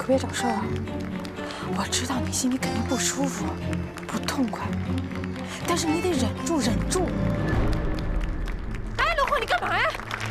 别找事儿啊！我知道你心里肯定不舒服、不痛快，但是你得忍住，忍住。哎，刘虎，你干嘛呀？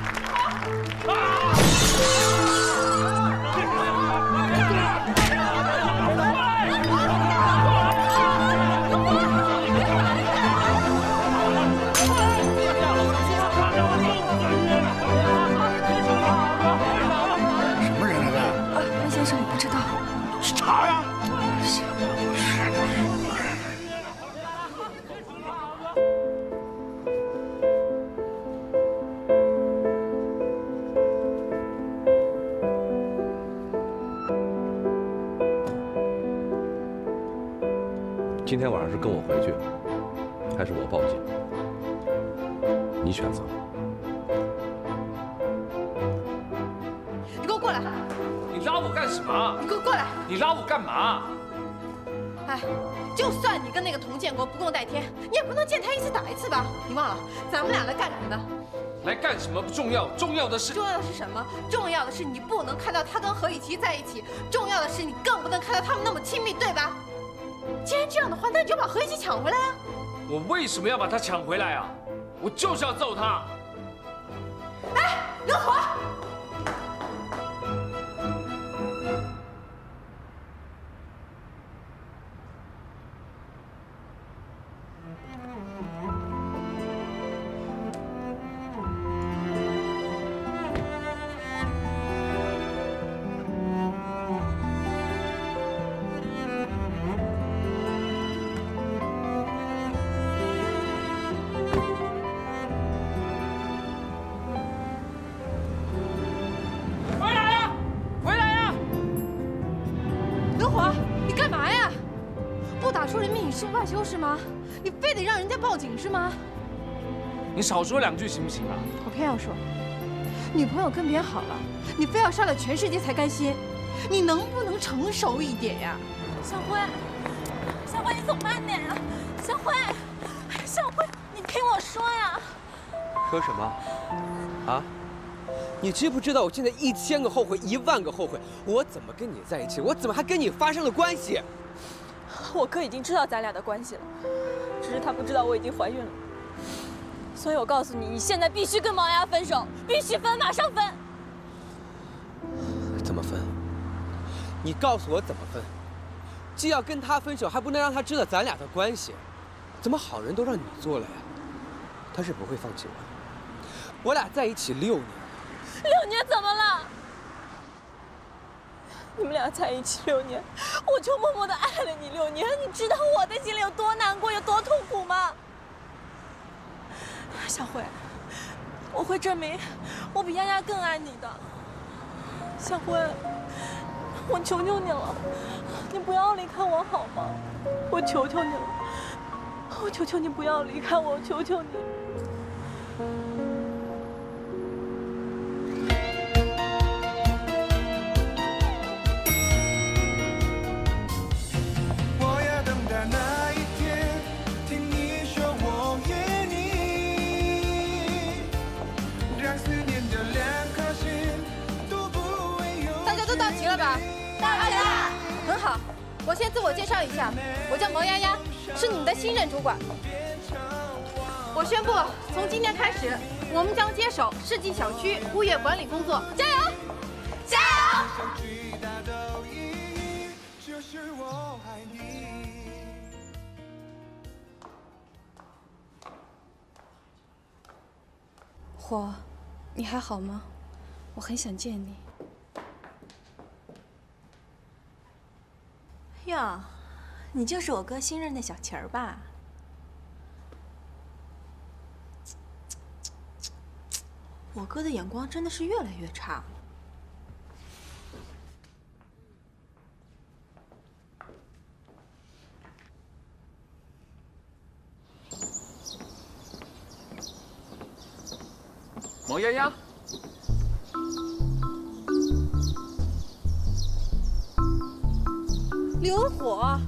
今天晚上是跟我回去，还是我报警？你选择。 你给我过来！ 你拉我干什么？ 你给我过来！ 你拉我干嘛？ 哎，就算你跟那个佟建国不共戴天，你也不能见他一次打一次吧？你忘了，咱们俩来干什么的？ 来干什么不重要，重要的是…… 重要的是什么？重要的是你不能看到他跟何雨琪在一起，重要的是你更不能看到他们那么亲密，对吧？既然这样的话，那你就把何雨琪抢回来啊！ 我为什么要把他抢回来啊？我就是要揍他！ 哎，刘虎！罢休是吗？你非得让人家报警是吗？ 你少说两句行不行啊？ 我偏要说，女朋友跟别人好了，你非要杀了全世界才甘心，你能不能成熟一点呀？ 小辉，小辉，你走慢点呀！小辉，小辉，你听我说呀！ 说什么？啊？你知不知道我现在1000个后悔，10000个后悔，我怎么跟你在一起？我怎么还跟你发生了关系？ 我哥已经知道咱俩的关系了，只是他不知道我已经怀孕了。所以我告诉你，你现在必须跟毛丫分手，必须分，马上分。 怎么分？你告诉我怎么分？既要跟他分手，还不能让他知道咱俩的关系，怎么好人都让你做了呀？他是不会放弃我的。我俩在一起6年了。 6年怎么了？你们俩在一起6年，我就默默地爱了你6年。你知道我的心里有多难过，有多痛苦吗？小辉，我会证明我比丫丫更爱你的。小辉，我求求你了，你不要离开我好吗？我求求你了，我求求你不要离开我，我求求你。 我先自我介绍一下，我叫毛丫丫，是你们的新任主管。我宣布，从今天开始，我们将接手世纪小区物业管理工作，加油！加油！ 火，你还好吗？我很想见你。 哟，你就是我哥新任的小旗儿吧？我哥的眼光真的是越来越差。 毛丫丫。 刘火，啊，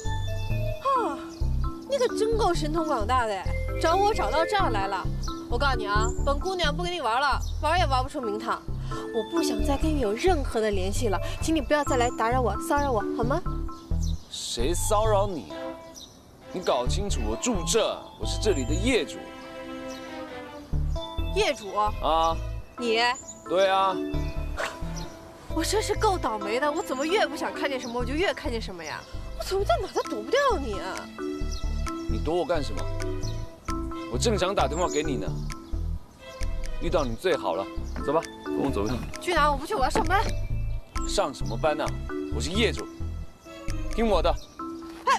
你可真够神通广大的，找我找到这儿来了。我告诉你啊，本姑娘不跟你玩了，玩也玩不出名堂。 我不想再跟你有任何的联系了，请你不要再来打扰我、骚扰我，好吗？ 谁骚扰你啊？你搞清楚，我住这，我是这里的业主。 业主啊？ 你？ 对啊。 我真是够倒霉的，我怎么越不想看见什么，我就越看见什么呀？我怎么在哪都躲不掉你啊？ 你躲我干什么？我正想打电话给你呢。遇到你最好了，走吧，跟我走一趟。 去哪？我不去，我要上班。 上什么班呢？我是业主，听我的。 哎。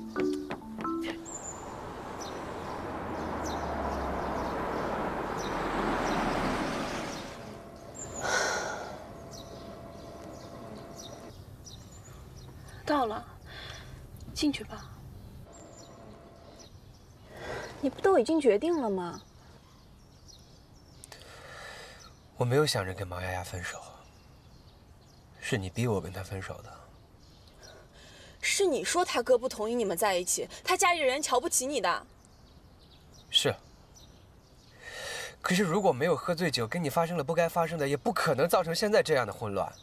到了，进去吧。你不都已经决定了吗？ 我没有想着跟毛丫丫分手，是你逼我跟他分手的。 是你说他哥不同意你们在一起，他家里人瞧不起你的。 是。可是如果没有喝醉酒，跟你发生了不该发生的，也不可能造成现在这样的混乱。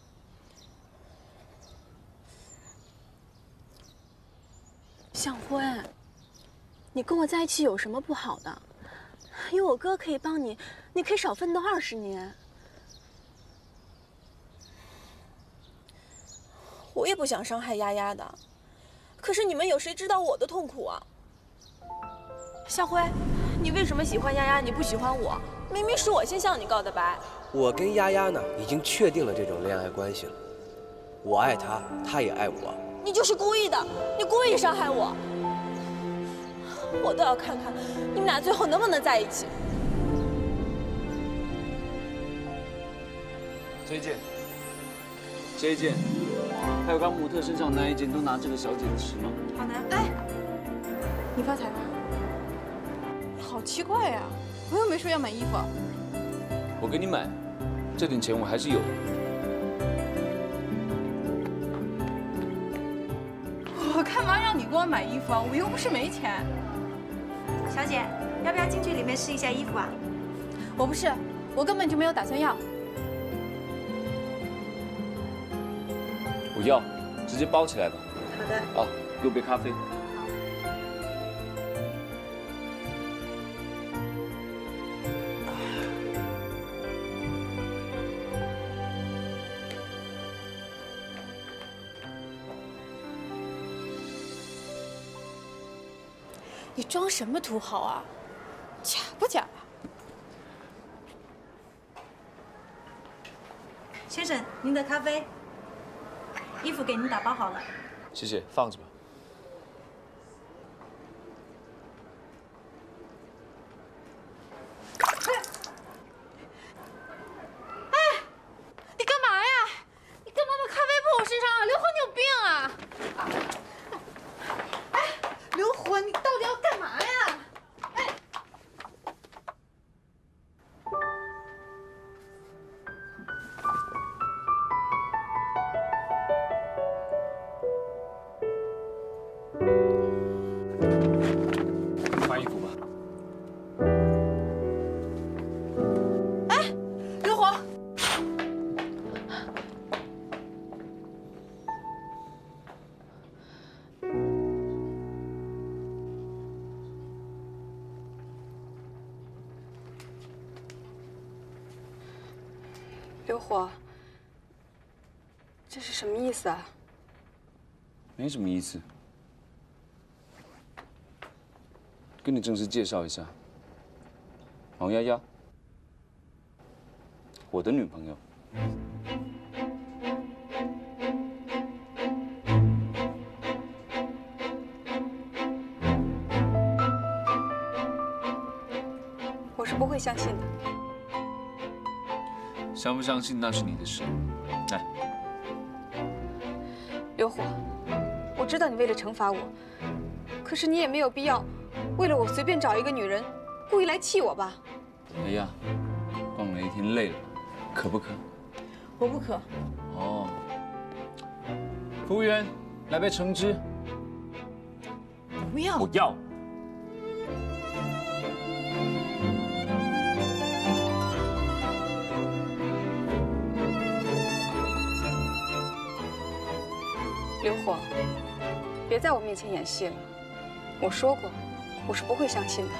向辉，你跟我在一起有什么不好的？有我哥可以帮你，你可以少奋斗20年。我也不想伤害丫丫的，可是你们有谁知道我的痛苦啊？向辉，你为什么喜欢丫丫，你不喜欢我？明明是我先向你告的白。 我跟丫丫呢，已经确定了这种恋爱关系了。我爱她，她也爱我。 你就是故意的，你故意伤害我。我都要看看你们俩最后能不能在一起。 这一件，这一件，还有刚模特身上那一件，都拿这个小姐的尺吗？ 好的。哎，你发财了？好奇怪呀，我又没说要买衣服。 我给你买，这点钱我还是有的。 我干嘛让你给我买衣服啊？我又不是没钱。 小姐，要不要进去里面试一下衣服啊？ 我不是，我根本就没有打算要。 我要，直接包起来吧。 好的。 啊，给我杯咖啡。 你装什么土豪啊？假不假呀？ 先生，您的咖啡。衣服给您打包好了。 谢谢，放着吧。 哎，你干嘛呀？你干嘛把咖啡泼我身上啊？刘火，你有病啊！刘火，你到底要干嘛呀？哎！ 换衣服吧。 哎，刘火！ 刘火，这是什么意思啊？ 没什么意思。跟你正式介绍一下，毛丫丫，我的女朋友。 我是不会相信的。 相不相信那是你的事。来， 刘火，我知道你为了惩罚我，可是你也没有必要为了我随便找一个女人，故意来气我吧？ 哎呀，逛了一天累了，渴不渴？ 我不渴。 哦，服务员，来杯橙汁。 不要。 我要。 刘火，别在我面前演戏了。我说过，我是不会相信的。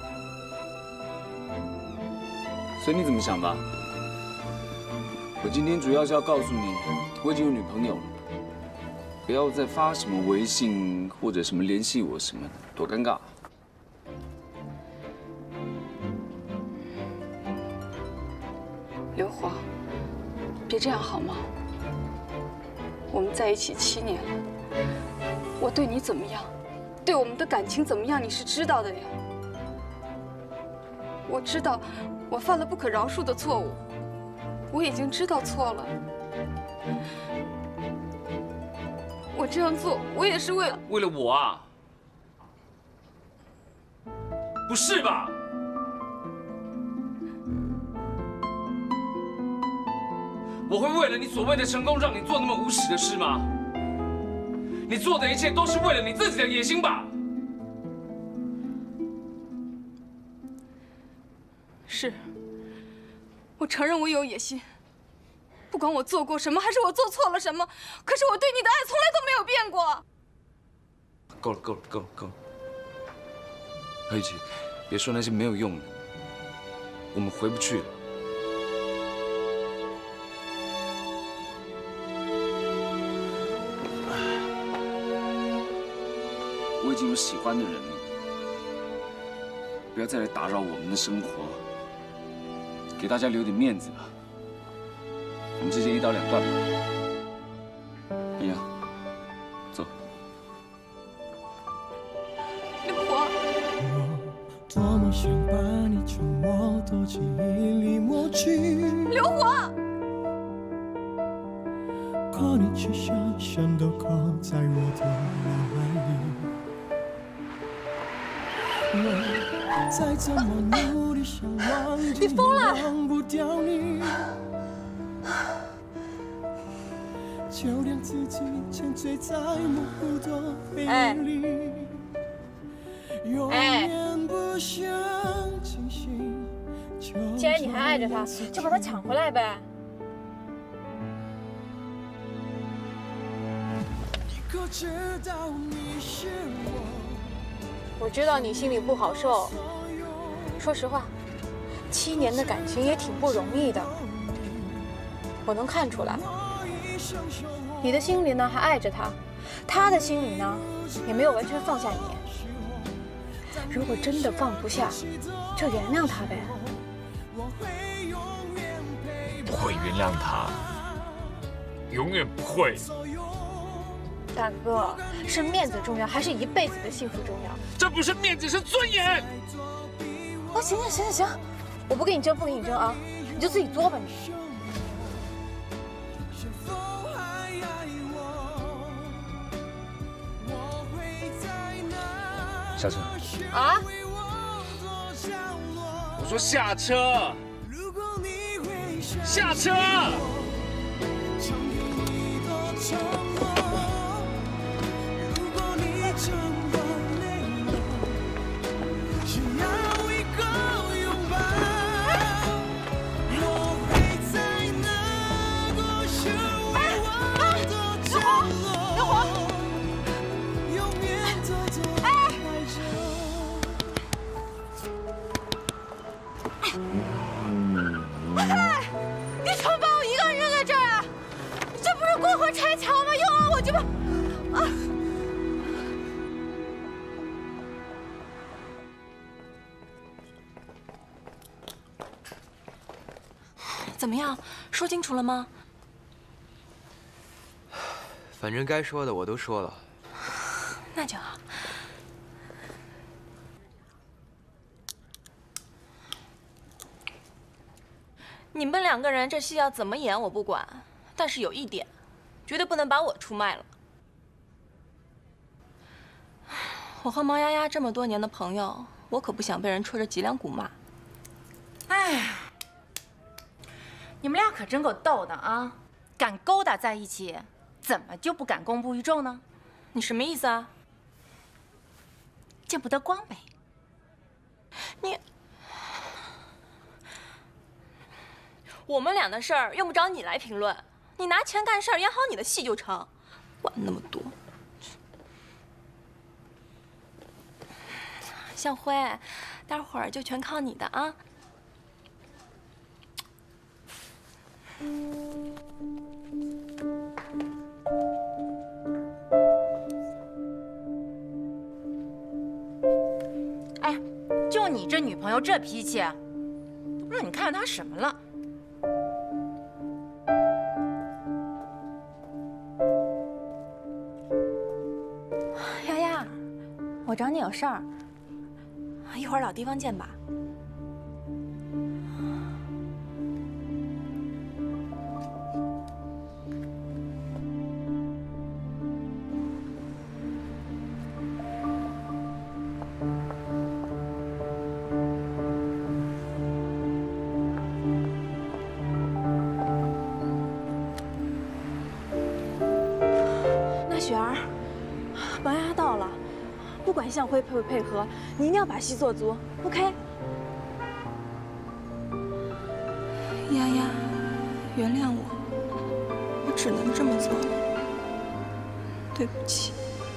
随你怎么想吧。我今天主要是要告诉你，我已经有女朋友了，不要再发什么微信或者什么联系我什么的，多尴尬。 刘火，别这样好吗？我们在一起7年了，我对你怎么样，对我们的感情怎么样，你是知道的呀。我知道我犯了不可饶恕的错误，我已经知道错了。我这样做，我也是为了我啊？不是吧？我会为了你所谓的成功，让你做那么无耻的事吗？你做的一切都是为了你自己的野心吧？ 是，我承认我有野心。不管我做过什么，还是我做错了什么，可是我对你的爱从来都没有变过。 够了，够了，够了，够了！何以琪，别说那些没有用的，我们回不去了。我已经有喜欢的人了，不要再来打扰我们的生活，给大家留点面子吧。我们之间一刀两断吧。一样，走。 刘火， 多么想把你从我的记忆里抹去。 刘火。 可你却深深地刻在我的脑海里。我再怎么努力想忘记，也忘不掉你。就连自己沉醉在模糊的回忆里，永远不想清醒。 既然你还爱着他，就把他抢回来呗。 可知道你是我知道你心里不好受。说实话，7年的感情也挺不容易的。我能看出来，你的心里呢还爱着他，他的心里呢也没有完全放下你。如果真的放不下，就原谅他呗。 不会原谅他，永远不会。 大哥，是面子重要，还是一辈子的幸福重要？ 这不是面子，是尊严。 哦，行，我不跟你争，不跟你争啊，你就自己作吧你。 下车。 啊！ 我说下车。下车。 过河拆桥吗？又啊，我这不啊！ 怎么样？说清楚了吗？ 反正该说的我都说了。 那就好。你们2个人这戏要怎么演我不管，但是有一点，绝对不能把我出卖了。我和毛丫丫这么多年的朋友，我可不想被人戳着脊梁骨骂。 哎呀，你们俩可真够逗的啊！敢勾搭在一起，怎么就不敢公布于众呢？ 你什么意思啊？ 见不得光呗。 你，我们俩的事儿用不着你来评论，你拿钱干事儿，演好你的戏就成。 管那么多。向辉，待会儿就全靠你的啊。 哎，就你这女朋友这脾气，都不知道你看上她什么了。 丫丫，我找你有事儿，一会儿老地方见吧。雪儿，王丫到了，不管向辉配不配合，你一定要把戏做足 ，OK？ 丫丫，原谅我，我只能这么做了，对不起。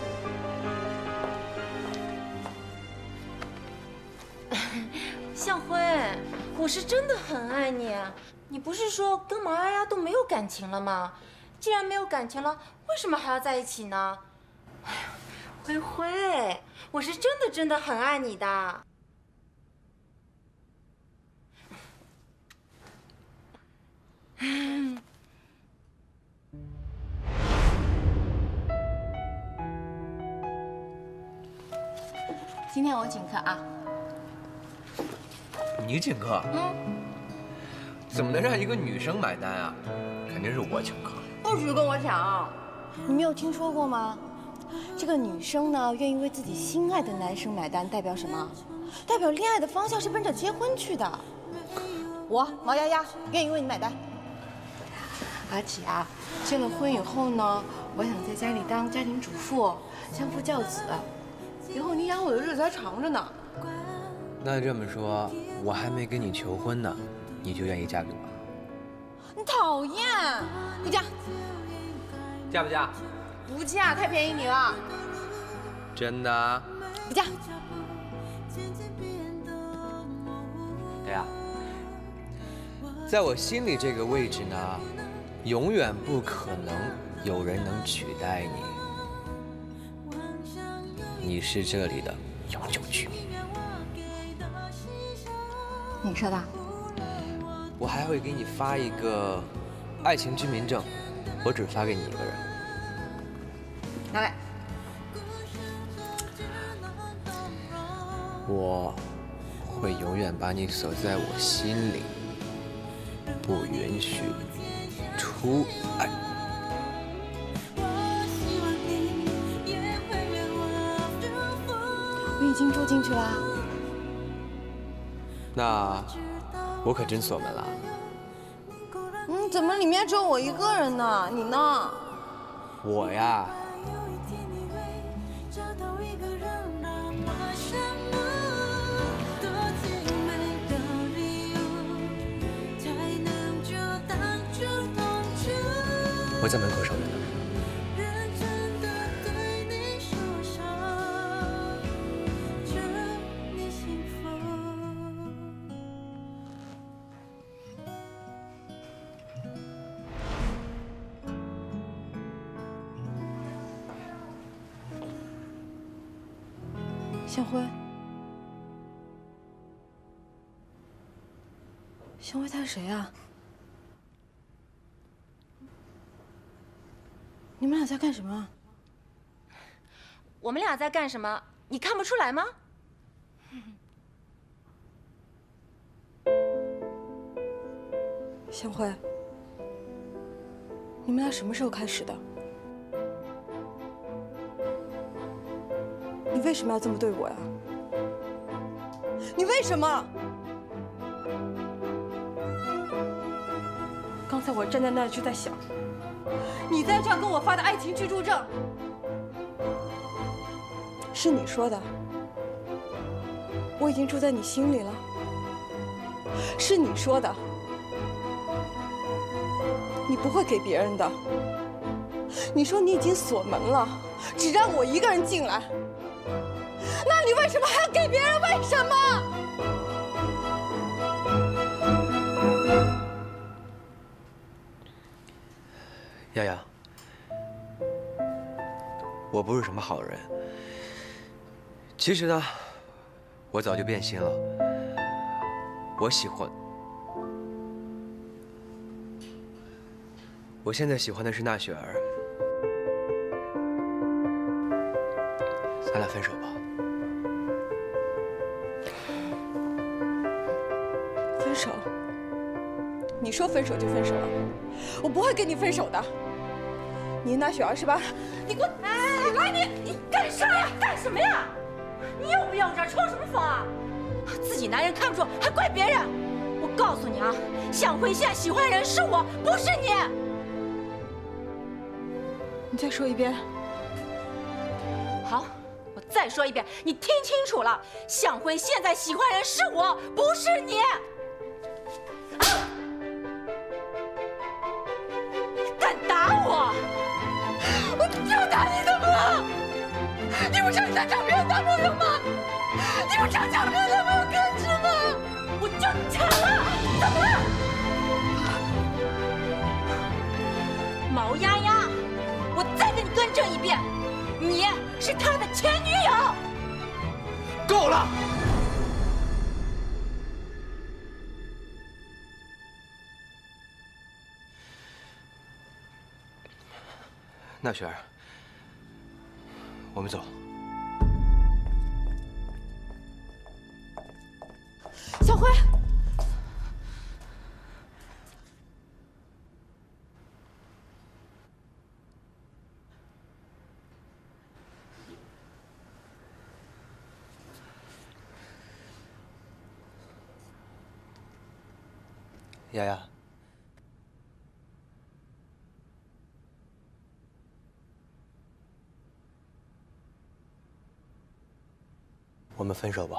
向辉，我是真的很爱你，你不是说跟毛丫丫都没有感情了吗？既然没有感情了，为什么还要在一起呢？哎呀，辉辉，我是真的很爱你的。今天我请客啊。 你请客？怎么能让一个女生买单啊？肯定是我请客。 不许跟我抢！ 你没有听说过吗？这个女生呢，愿意为自己心爱的男生买单，代表什么？代表恋爱的方向是奔着结婚去的。我毛丫丫愿意为你买单。而且啊，结了婚以后呢，我想在家里当家庭主妇，相夫教子，以后你养我的日子还长着呢。 那这么说，我还没跟你求婚呢，你就愿意嫁给我？ 你讨厌！不嫁。 嫁不嫁？ 不嫁，太便宜你了。 真的？ 不嫁。 对呀，在我心里这个位置呢，永远不可能有人能取代你。你是这里的永久居民。 你说的？ 我还会给你发一个爱情居民证，我只发给你一个人。 拿来。 我会永远把你锁在我心里，不允许出爱。 我已经住进去啦。 那我可真锁门了。 怎么里面只有我一个人呢？你呢？ 我呀，我在门口守着呢。 向辉，向辉他是谁啊？你们俩在干什么？ 我们俩在干什么？你看不出来吗？ 向辉，你们俩什么时候开始的？你为什么要这么对我呀？你为什么？刚才我站在那儿就在想，你在这儿跟我发的爱情居住证，是你说的，我已经住在你心里了，是你说的，你不会给别人的， 你说你已经锁门了，只让我一个人进来，那你为什么还要给别人？为什么？ 丫丫，我不是什么好人。其实呢，我早就变心了。我现在喜欢的是娜雪儿。咱俩分手吧。 分手？你说分手就分手啊？我不会跟你分手的。你娜雪儿是吧？你给我起来！你干啥呀？干什么呀？ 你有不有这冲什么风啊？自己男人看不住还怪别人！我告诉你啊，向辉现在喜欢的人是我，不是你。 你再说一遍。 好，我再说一遍，你听清楚了，向辉现在喜欢的人是我，不是你。啊！你敢打我？我就打你怎么了？你不想想找别人当朋友吗？你不想讲别人没有根治吗？我就抢了，怎么了？毛丫丫，我再跟你更正一遍，你是他的前女友。 够了！娜雪儿，我们走。 小辉， 丫丫，我们分手吧。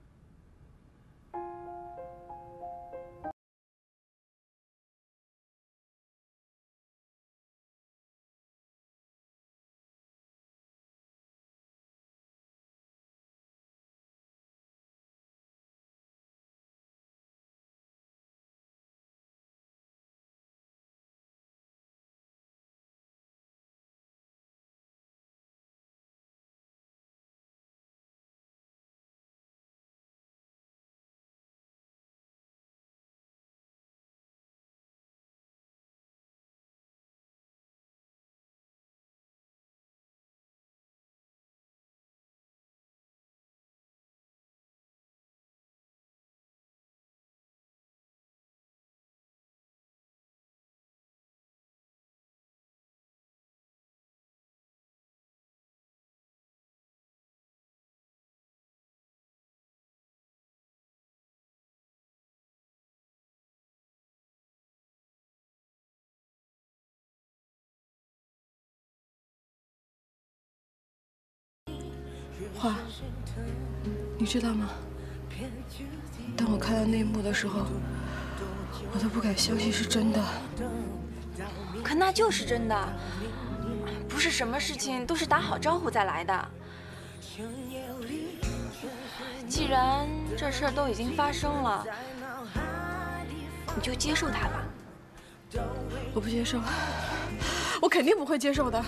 花，你知道吗？当我看到那一幕的时候，我都不敢相信是真的。 可那就是真的，不是什么事情都是打好招呼再来的。既然这事儿都已经发生了，你就接受它吧。 我不接受，我肯定不会接受的。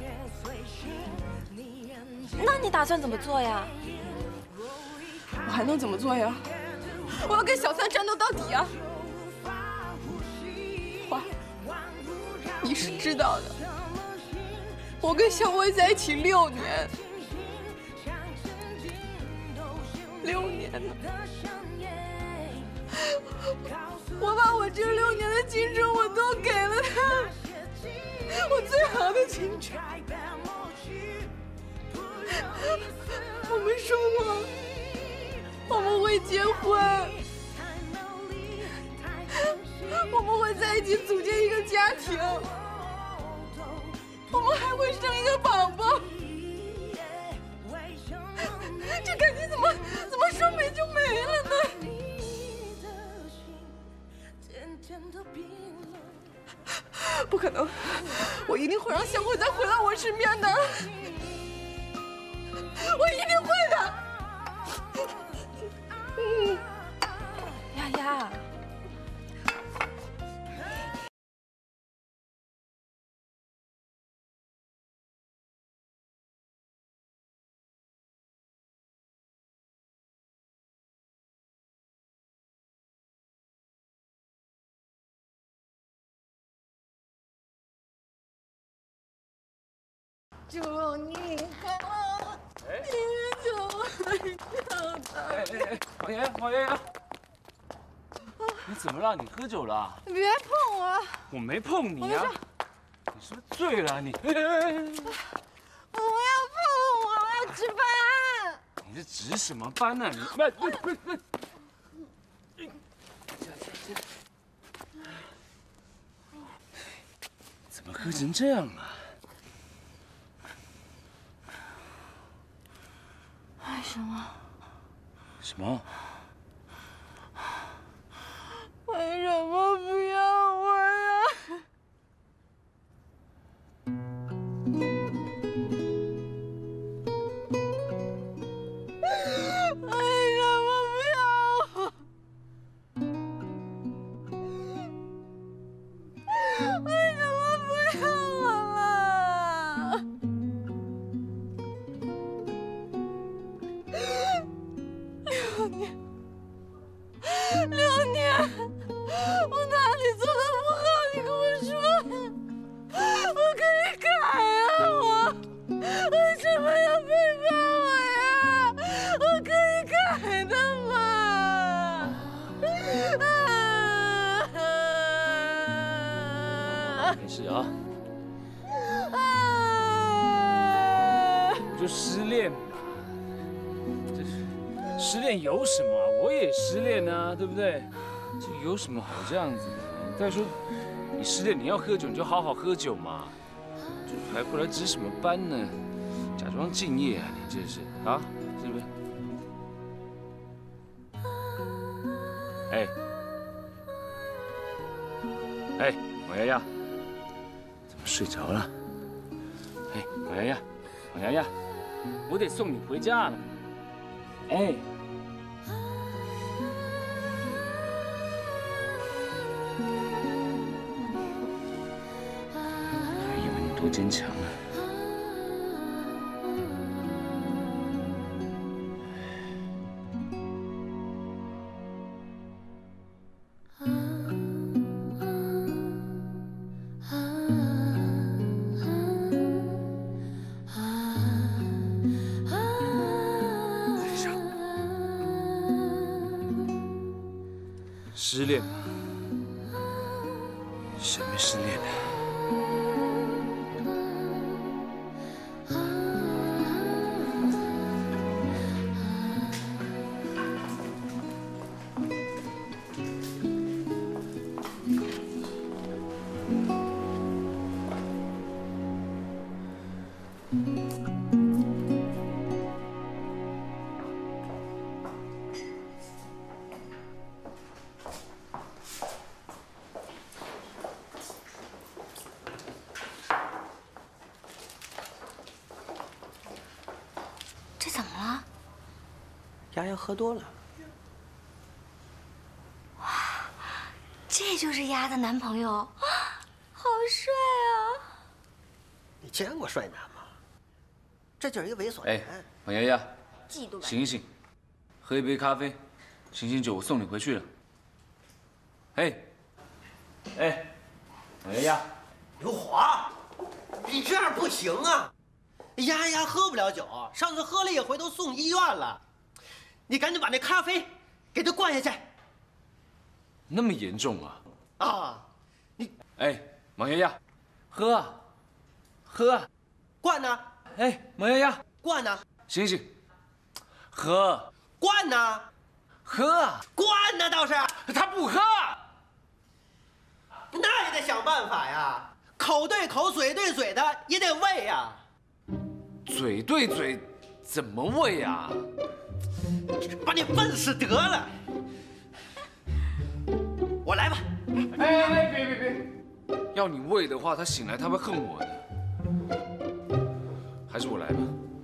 那你打算怎么做呀？ 我还能怎么做呀？我要跟小三战斗到底啊！花，你是知道的，我跟小薇在一起6年，6年呢。我把我这6年的青春我都给了他，我最好的青春。我们说过，我们会结婚，我们会在一起组建一个家庭，我们还会生一个宝宝。这感情怎么说没就没了呢？ 不可能，我一定会让香慧再回到我身边的，我一定会的。 丫丫。 祝你好，你就会找到。 王爷呀，你怎么了？你喝酒了？ 你别碰我！ 我没碰你呀，你是不是醉了？你不要碰我！我要值班。 你这值什么班呢？你怎么喝成这样啊？ 为什么？ 什么？ 为什么不要我呀？为什么不要我？为什么不要我了？ 6年，我哪里做的不好？你跟我说，我可以改啊！我为什么要背叛我呀？我可以改的嘛！ 没事啊，就失恋嘛，这是失恋有什么？我也失恋啊，对不对？这有什么好这样子的？再说，你失恋你要喝酒，你就好好喝酒嘛，还过来值什么班呢？假装敬业啊，你这是啊，是不是？哎，王丫丫，怎么睡着了？哎，王丫丫，王丫丫，我得送你回家了。哎。 多坚强啊！失恋吗？谁没失恋呢？ 这怎么了？ 丫丫喝多了。 哇，这就是丫的男朋友，好帅啊！ 你见过帅男吗？这就是一个猥琐男。 哎，王丫丫， 嫉妒吧？ 醒一醒，喝一杯咖啡，醒醒酒，我送你回去了。哎，王丫丫， 刘华，你这样不行啊！丫丫喝不了酒，上次喝了一回都送医院了。你赶紧把那咖啡给他灌下去。 那么严重啊？ 啊，你哎，王丫丫，喝啊，喝啊， 灌呢？ 哎，王丫丫， 灌呢？ 醒醒，喝， 灌呢？ 喝啊， 灌呢倒是。 他不喝， 那也得想办法呀，口对口，嘴对嘴的也得喂呀。 嘴对嘴，怎么喂啊？ 把你笨死得了。我来吧。 哎，别， 要你喂的话，他醒来他会恨我的。还是我来吧。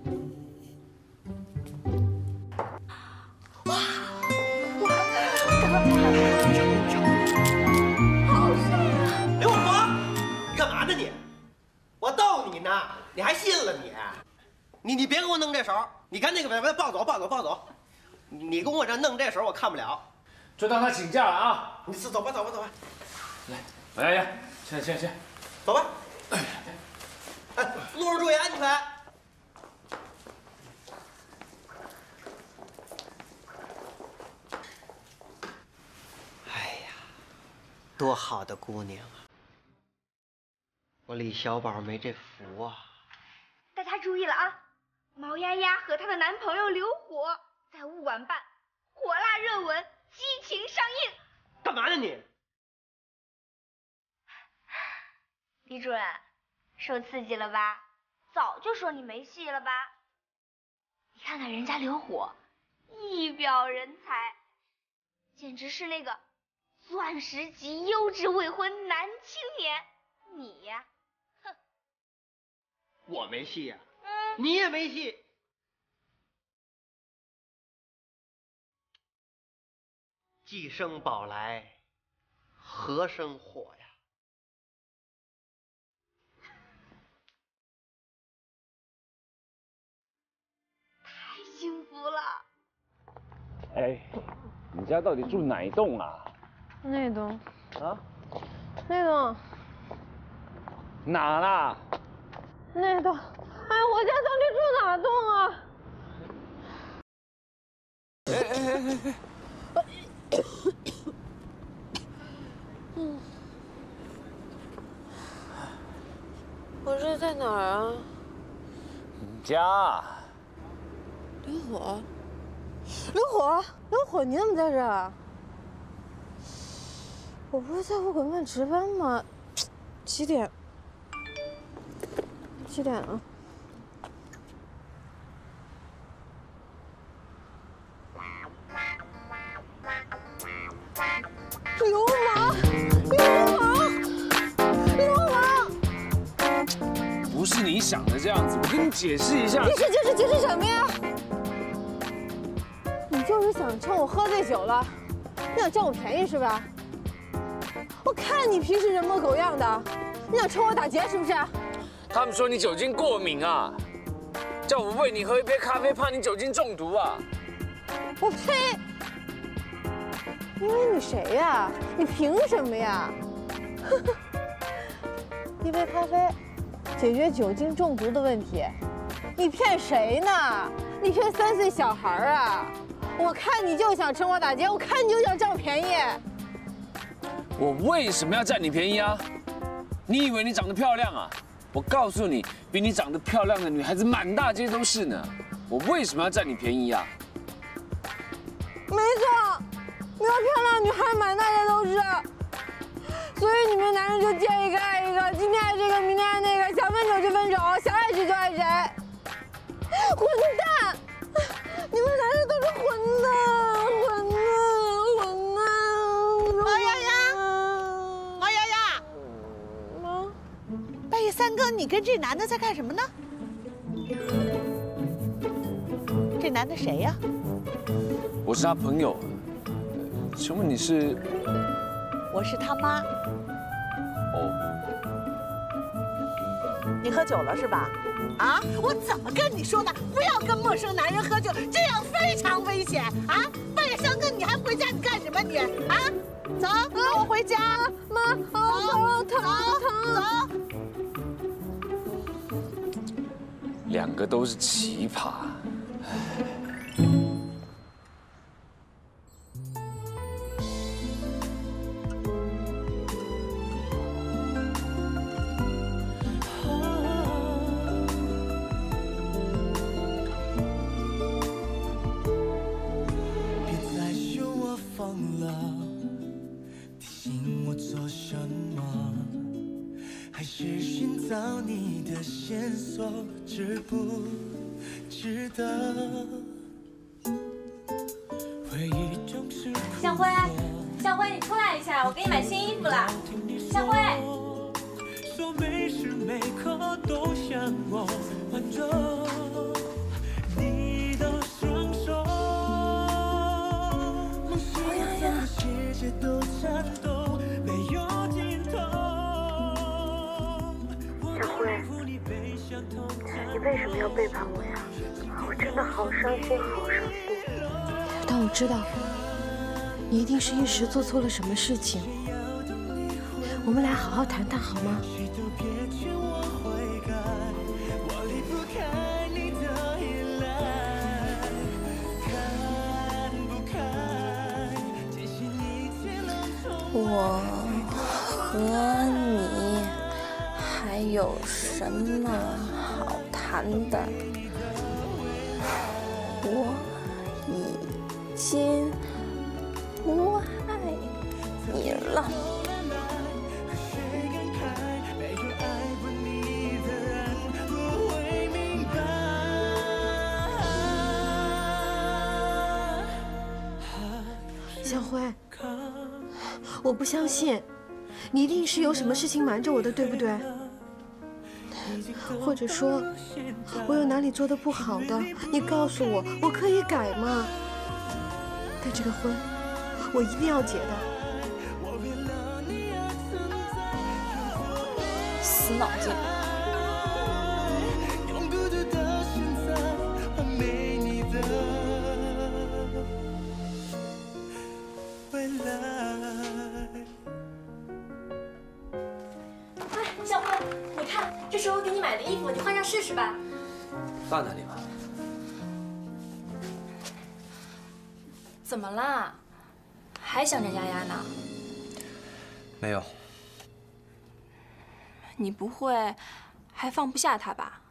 刘虎，你干嘛呢你？我逗你呢，你还信了你？你别给我弄这手，你赶紧给他抱走抱走抱走。你跟我这弄这手我看不了， 就当他请假了啊！ 你走吧走吧走吧。 来，马丫丫，去， 走吧。哎，路上注意安全。哎呀，多好的姑娘啊！我李小宝没这福啊！ 大家注意了啊！毛丫丫和她的男朋友刘火在物管办火辣热吻，激情上映。 干嘛呢你？ 李主任，受刺激了吧？早就说你没戏了吧？你看看人家刘火，一表人才，简直是那个钻石级优质未婚男青年。你呀，哼， 我没戏呀，你也没戏。既生宝来，何生火呀？ 太幸福了！ 哎，你家到底住哪一栋啊？ 那栋。 啊？ 那栋。 哪啦？ 那栋。哎，我家到底住哪栋啊？ 我这在哪儿啊？ 你家。 刘火，刘火，你怎么在这儿？我不是在物管办值班吗？几点？几点了？流氓！ 不是你想的这样子，我跟你解释一下。 解释什么呀？你就是想趁我喝醉酒了，你想占我便宜是吧？我看你平时人模狗样的，你想趁我打劫是不是？ 他们说你酒精过敏啊，叫我喂你喝一杯咖啡，怕你酒精中毒啊。 我呸！因为你谁呀？你凭什么呀？一杯咖啡解决酒精中毒的问题，你骗谁呢？你骗3岁小孩啊！我看你就想趁我打劫，我看你就想占我便宜。 我为什么要占你便宜啊？你以为你长得漂亮啊？我告诉你，比你长得漂亮的女孩子满大街都是呢。我为什么要占你便宜啊？ 没错，没有漂亮的女孩满大街都是。所以你们男人就见一个爱一个，今天爱这个，明天爱那个，想分手就分手，想爱谁就爱谁。混蛋！你们男人都是混蛋！ 毛丫丫， 妈， 半夜3更，你跟这男的在干什么呢？这男的谁呀？ 我是他朋友，请问你是？ 我是他妈。 哦。 你喝酒了是吧？啊！我怎么跟你说的？不要跟陌生男人喝酒，这样非常危险啊！半夜3更你还回家，你干什么你？啊！走，跟我回家。 妈，疼。 2个都是奇葩。 值不值得？ 向辉，你出来一下，我给你买新衣服了。向辉， 我每时每刻都向我挽着你的双手，梦醒整个世界都颤抖，没有尽头。 小慧，你为什么要背叛我呀？我真的好伤心，好伤心。 但我知道，你一定是一时做错了什么事情。我们来好好谈谈好吗？ 我和你还有什么好谈的？我已经不爱你了。 小辉，我不相信，你一定是有什么事情瞒着我的，对不对？或者说，我有哪里做的不好的，你告诉我，我可以改吗？但这个婚，我一定要结的。 死脑筋！ 哎，小辉，你看，这是我给你买的衣服，你换上试试吧。 放那里吧。 怎么啦？还想着丫丫呢？ 没有。 你不会还放不下她吧？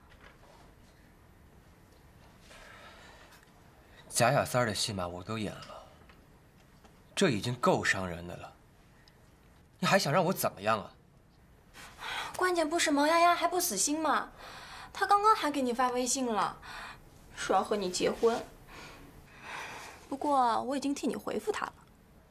假小三儿的戏码我都演了，这已经够伤人的了。你还想让我怎么样啊？ 关键不是毛丫丫还不死心吗？她刚刚还给你发微信了，说要和你结婚。不过我已经替你回复她了。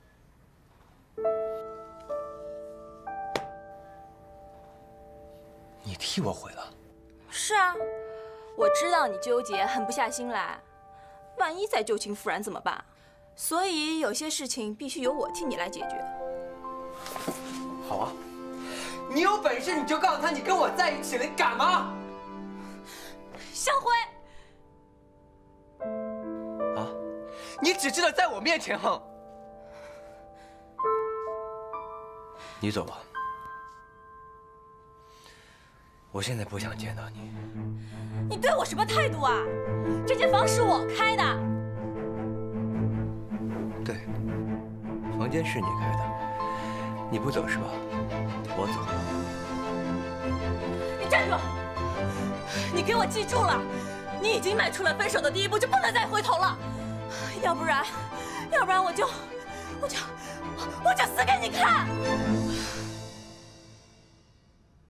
你替我回了？ 是啊，我知道你纠结，狠不下心来，万一再旧情复燃怎么办？所以有些事情必须由我替你来解决。 好啊，你有本事你就告诉他你跟我在一起了，你敢吗？ 向辉， 啊，你只知道在我面前横。你走吧。我现在不想见到你。 你对我什么态度啊？这间房是我开的。 对，房间是你开的。你不走是吧？我走。 你站住！你给我记住了，你已经迈出了分手的第一步，就不能再回头了。要不然我就死给你看！